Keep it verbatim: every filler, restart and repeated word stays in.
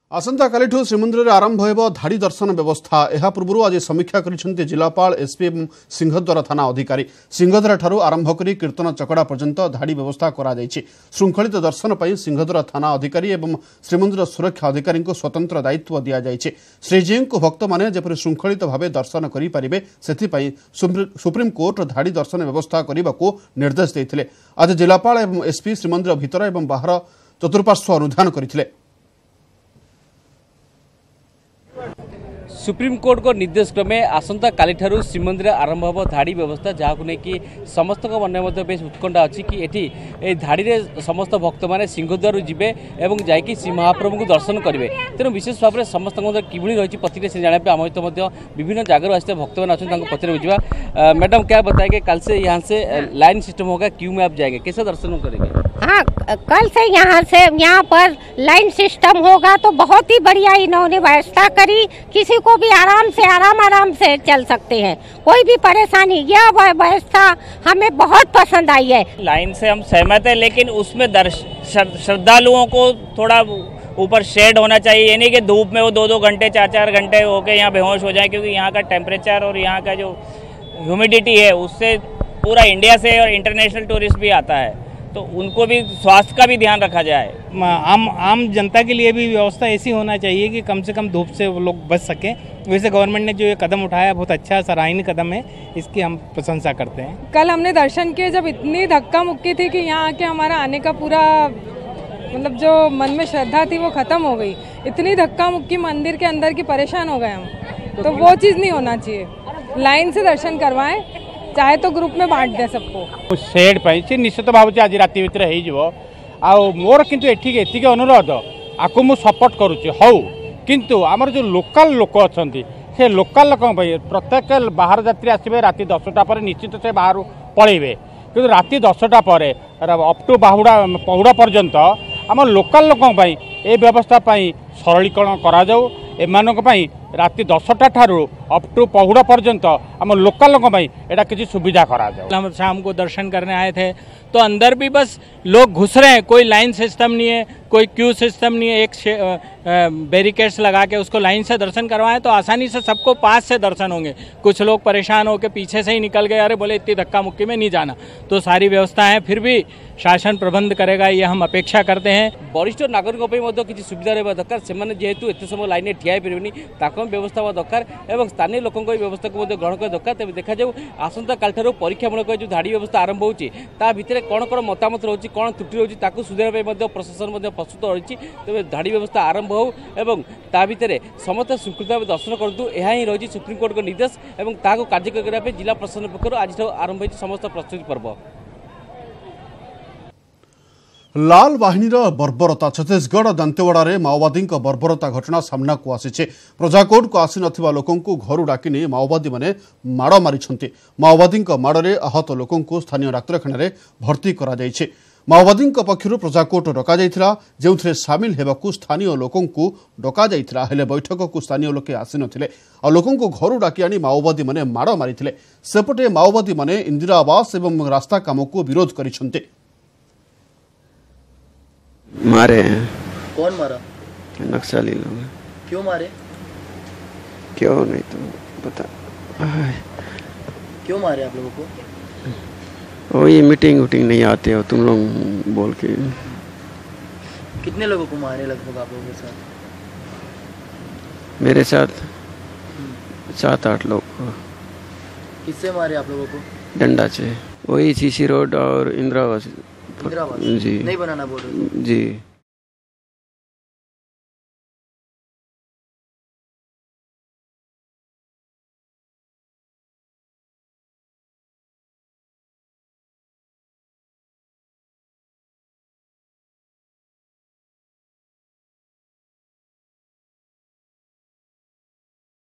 आसंता कालिठू श्रीमंदिर में आरंभ हो धाड़ी दर्शन व्यवस्था। यह पूर्व आज समीक्षा कर जिलापाल एसपी और सिंहद्वार थाना अधिकारी। सिंहद्वार ठारू आरंभ कर कीर्तन चकड़ा पर्यंत धाड़ी व्यवस्था कर श्रृंखलित दर्शन पर सिंहद्वार थाना अधिकारी और श्रीमंदिर सुरक्षा अधिकारी को स्वतंत्र दायित्व दि जाएगी। श्रीजी को भक्त मैंने जपरी श्रृंखलित भाव दर्शन करेंगे से सुप्रीमकोर्ट धाड़ी दर्शन व्यवस्था करने को निर्देश देते। आज जिलापाल और एसपी श्रीमंदिर भितर और बाहर चतुर्पार्श्व अनुधान करते। सुप्रीम कोर्ट को निर्देश क्रमे आसंता कालीठारू श्रीमंदिर आरंभ हो धाड़ी व्यवस्था जहाँ नहीं समस्त मन में बेस उत्कंठा अच्छी कि ये धाड़ी में समस्त भक्त मैंने सिंहद्वार जीवे और जाकि श्री महाप्रभु को दर्शन करेंगे। तेणु विशेष भाव में समस्त कि रही प्रतिक्रिया से जाना आम सहित विभिन्न जगह आसते भक्त मैंने अच्छे पचर बुझा। मैडम क्या बताएंगे, कल से यहाँ से लाइन सिस्टम होगा, क्यू में आप जाएंगे, कैसे दर्शन करेंगे? हाँ, कल से यहाँ से यहाँ पर लाइन सिस्टम होगा तो बहुत ही बढ़िया इन्होंने व्यवस्था करी। किसी को भी आराम से आराम आराम से चल सकते हैं, कोई भी परेशानी। यह व्यवस्था हमें बहुत पसंद आई है। लाइन से हम सहमत है, लेकिन उसमें श्रद्धालुओं को थोड़ा ऊपर शेड होना चाहिए। यानी कि धूप में वो दो दो घंटे चार चार घंटे होके यहाँ बेहोश हो जाए, क्योंकि यहाँ का टेम्परेचर और यहाँ का जो ह्यूमिडिटी है उससे पूरा इंडिया से और इंटरनेशनल टूरिस्ट भी आता है, तो उनको भी स्वास्थ्य का भी ध्यान रखा जाए। आम आम जनता के लिए भी व्यवस्था ऐसी होना चाहिए कि कम से कम धूप से वो लोग बच सकें। वैसे गवर्नमेंट ने जो ये कदम उठाया बहुत अच्छा सराहनीय कदम है, इसकी हम प्रशंसा करते हैं। कल हमने दर्शन किए, जब इतनी धक्का मुक्की थी कि यहाँ आके हमारा आने का पूरा मतलब जो मन में श्रद्धा थी वो खत्म हो गई। इतनी धक्का मुक्की मंदिर के अंदर की परेशान हो गए हम, तो वो चीज़ नहीं होना चाहिए। लाइन से दर्शन करवाएं, चाहे तो ग्रुप में बांट दे सबको। शेड पाई निश्चित भाव आज राति भितर हो मोर किंतु एठी एतिक अनुरोध आपको मु सपोर्ट करुच्ची हौ, किंतु आमर जो लोकल लोक अच्छा से लोकल लोक प्रत्येक बाहर यात्री आसवे राति दसटा पर निश्चित से बाहर पलैबे, किंतु राति दसटा पर अप टू बाहुड़ा पहुड़ा पर्यंत आम लोकल लोक ए व्यवस्था सरलीकरण करा जाऊ। एमानक राति दसटा ठारू अप टू पहुड़ा पर्यंत आम लोकल लोक एटा किसी सुविधा करा जाए। हम शाम को दर्शन करने आए थे तो अंदर भी बस लोग घुस रहे हैं, कोई लाइन सिस्टम नहीं है, कोई क्यू सिस्टम नहीं है। एक बैरिकेड्स लगा के उसको लाइन से दर्शन करवाएं तो आसानी से सबको पास से दर्शन होंगे। कुछ लोग परेशान होकर पीछे से ही निकल गए, अरे बोले इतनी धक्का मुक्की में नहीं जाना। तो सारी व्यवस्था है, फिर भी शासन प्रबंध करेगा, ये हम अपेक्षा करते हैं। वरिष्ठ नागरिकों किसी सुविधा रहा दरकार, से जेहेतु एत समय लाइन ठिया पारे ताक व्यवस्था हवा दरकार और स्थानीय लोकों व्यवस्था को ग्रहण कर दरकार। तेज देखा जाऊ आसंता कालठारू परीक्षामूलक जो धाड़ी व्यवस्था आरंभ होती भितर कौन कौन मतामत रही, कौन त्रुटि रही सुधार प्रशासन प्रस्तुत रही। तेज धाड़ी व्यवस्था आरंभ हो एवं ता भितर समस्त स्वीकृत भाव दर्शन करूँ, यह ही रही सुप्रीमकोर्ट को निर्देश और ताकू कार्यक्रम करने जिला प्रशासन पक्ष आज आरंभ हो समस्त प्रस्तुति पर्व। लाल बाहिनी बर्बरता। छत्तीसगढ़ दंतेवाड़ा माओवादी बर्बरता घटना सामना को आसी। प्रजाकोट को आसी नथिबा लोकों को घर डाकी नहीं माओवादी माने माड़ मारी। माओवादी माड़े आहत लोकों को स्थानीय डाक्तखाना रे भर्ती करा जायछि। माओवादी पक्षर प्रजाकोट डका जाइथिला, जेउथरे सामिल हेबाकू स्थानीय लोकों को डका जाइथिला, हेले बैठक को स्थानीय लोके आसी नथिले आ लोकों को घर डाकी आनी माओवादी माने माड़ मारिथिले। सेपटे माओवादी माने इंदिरा आवास एवं रास्ता काम को विरोध करिसंते। मारे हैं। कौन मारा? नक्सली लोग। क्यों मारे? क्यों नहीं तो पता। क्यों मारे आप लोगों को? वो ये मीटिंग वूटिंग नहीं आते हो तुम लोग बोल के। कितने लोगों को मारे लगभग आप लोगों के साथ? मेरे साथ सात आठ लोग। किससे मारे आप लोगों को? डंडा से। वही सीसी रोड और इंदिरा आवास। इंदिरा आवास जी नहीं बनाना बोल रहे जी।